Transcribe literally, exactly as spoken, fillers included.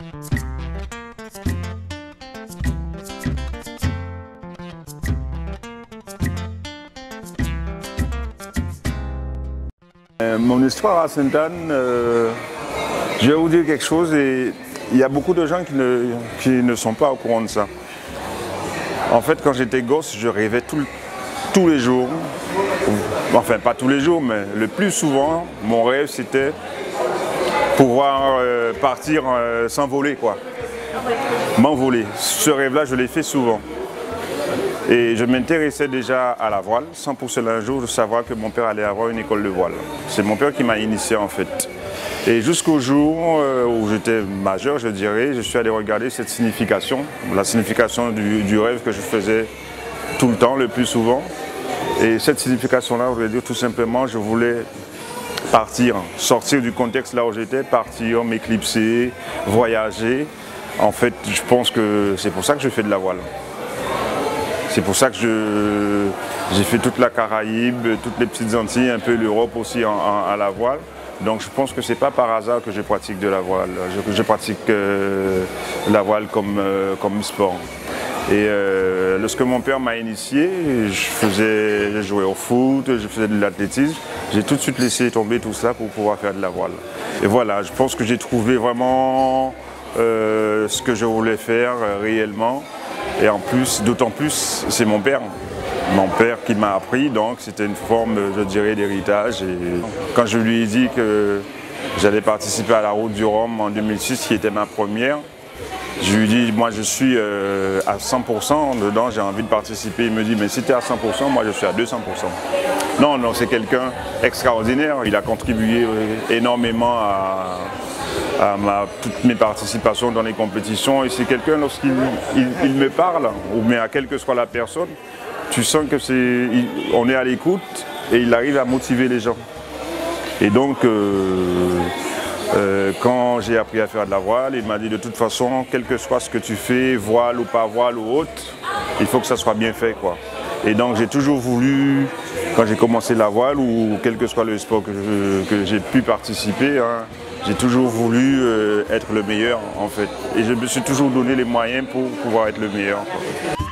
Euh, mon histoire à Sainte-Anne, euh, je vais vous dire quelque chose et il y a beaucoup de gens qui ne, qui ne sont pas au courant de ça. En fait, quand j'étais gosse, je rêvais tout, tous les jours, enfin pas tous les jours, mais le plus souvent, mon rêve c'était pouvoir euh, partir euh, s'envoler, quoi. M'envoler. Ce rêve-là, je l'ai fait souvent. Et je m'intéressais déjà à la voile, sans pour cela un jour de savoir que mon père allait avoir une école de voile. C'est mon père qui m'a initié en fait. Et jusqu'au jour où j'étais majeur, je dirais, je suis allé regarder cette signification, la signification du, du rêve que je faisais tout le temps, le plus souvent. Et cette signification-là, je voulais dire tout simplement, je voulais partir, sortir du contexte là où j'étais, partir, m'éclipser, voyager. En fait, je pense que c'est pour ça que je fais de la voile. C'est pour ça que j'ai fait toute la Caraïbe, toutes les petites Antilles, un peu l'Europe aussi en, en, à la voile. Donc je pense que ce n'est pas par hasard que je pratique de la voile. Je, je pratique euh, la voile comme, euh, comme sport. Et euh, lorsque mon père m'a initié, je, faisais, je jouais au foot, je faisais de l'athlétisme. J'ai tout de suite laissé tomber tout ça pour pouvoir faire de la voile. Et voilà, je pense que j'ai trouvé vraiment euh, ce que je voulais faire euh, réellement. Et en plus, d'autant plus, c'est mon père. Mon père qui m'a appris, donc c'était une forme, je dirais, d'héritage. Et quand je lui ai dit que j'allais participer à la Route du Rhum en deux mille six, qui était ma première, je lui ai dit, moi je suis euh, à cent pour cent dedans, j'ai envie de participer. Il me dit, mais si tu es à cent pour cent, moi je suis à deux cents pour cent. Non, non, c'est quelqu'un extraordinaire. Il a contribué énormément à, à ma, toutes mes participations dans les compétitions. Et c'est quelqu'un, lorsqu'il il, il me parle, ou mais à quelle que soit la personne, tu sens que c'est, on est à l'écoute et il arrive à motiver les gens. Et donc, euh, euh, quand j'ai appris à faire de la voile, il m'a dit de toute façon, quel que soit ce que tu fais, voile ou pas voile ou autre, il faut que ça soit bien fait, quoi. Et donc j'ai toujours voulu, quand j'ai commencé la voile ou quel que soit le sport que, je, que j'ai pu participer, hein, j'ai toujours voulu euh, être le meilleur en fait. Et je me suis toujours donné les moyens pour pouvoir être le meilleur, quoi.